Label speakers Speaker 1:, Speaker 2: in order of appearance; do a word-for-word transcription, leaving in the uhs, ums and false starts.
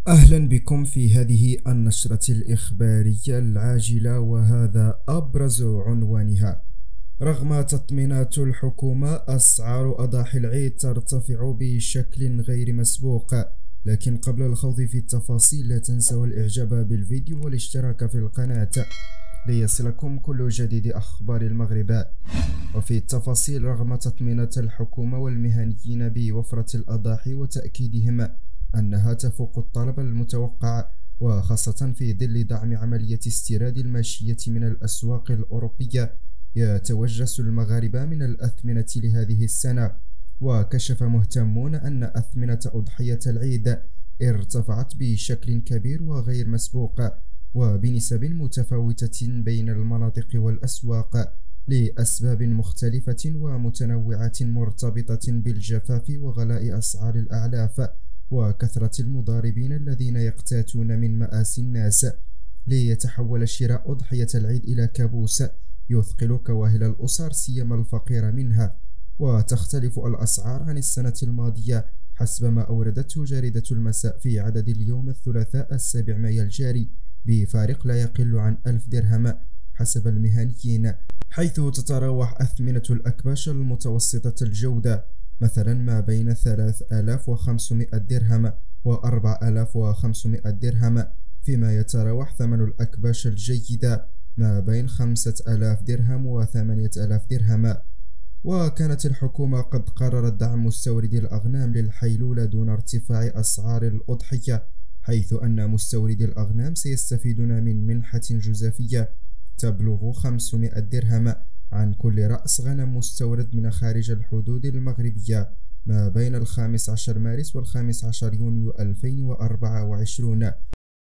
Speaker 1: أهلا بكم في هذه النشرة الإخبارية العاجلة، وهذا أبرز عنوانها: رغم تطمينات الحكومة، أسعار أضاحي العيد ترتفع بشكل غير مسبوق. لكن قبل الخوض في التفاصيل، لا تنسوا الإعجاب بالفيديو والاشتراك في القناة ليصلكم كل جديد أخبار المغرب. وفي التفاصيل، رغم تطمينات الحكومة والمهنيين بوفرة الأضاحي وتأكيدهم أنها تفوق الطلب المتوقع، وخاصة في ظل دعم عملية استيراد الماشية من الأسواق الأوروبية، يتوجس المغاربة من الأثمنة لهذه السنة. وكشف مهتمون أن أثمنة أضحية العيد ارتفعت بشكل كبير وغير مسبوق، وبنسب متفاوتة بين المناطق والأسواق، لأسباب مختلفة ومتنوعة مرتبطة بالجفاف وغلاء أسعار الأعلاف وكثرة المضاربين الذين يقتاتون من مآسي الناس، ليتحول شراء أضحية العيد إلى كابوس يثقل كواهل الأسر، سيما الفقير منها. وتختلف الأسعار عن السنة الماضية حسب ما أوردته جريدة المساء في عدد اليوم الثلاثاء السابع مايو الجاري، بفارق لا يقل عن ألف درهم حسب المهنيين، حيث تتراوح أثمنة الأكباش المتوسطة الجودة مثلا ما بين ثلاثة آلاف وخمسمائة درهم و أربعة آلاف وخمسمائة درهم، فيما يتراوح ثمن الأكباش الجيدة ما بين خمسة آلاف درهم و ثمانية آلاف درهم. وكانت الحكومة قد قررت دعم مستوردي الأغنام للحيلولة دون ارتفاع أسعار الأضحية، حيث أن مستوردي الأغنام سيستفيدون من منحة جزافية تبلغ خمسمائة درهم عن كل رأس غنم مستورد من خارج الحدود المغربية ما بين الخامس عشر مارس والخامس عشر يونيو ألفين وأربعة وعشرين.